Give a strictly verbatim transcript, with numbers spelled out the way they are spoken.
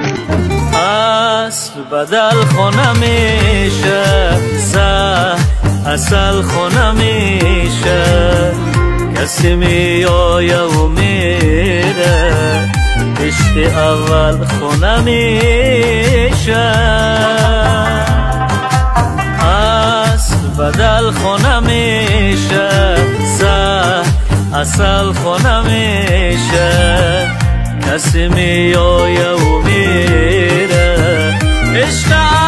اصل بدل خونه میشه، زهر اصل خونه میشه. کسی میآیه و میره، عشق اول خونه میشه. اصل بدل خونه میشه، زهر اصل خونه میشه. کسی میآیه و میره، عشق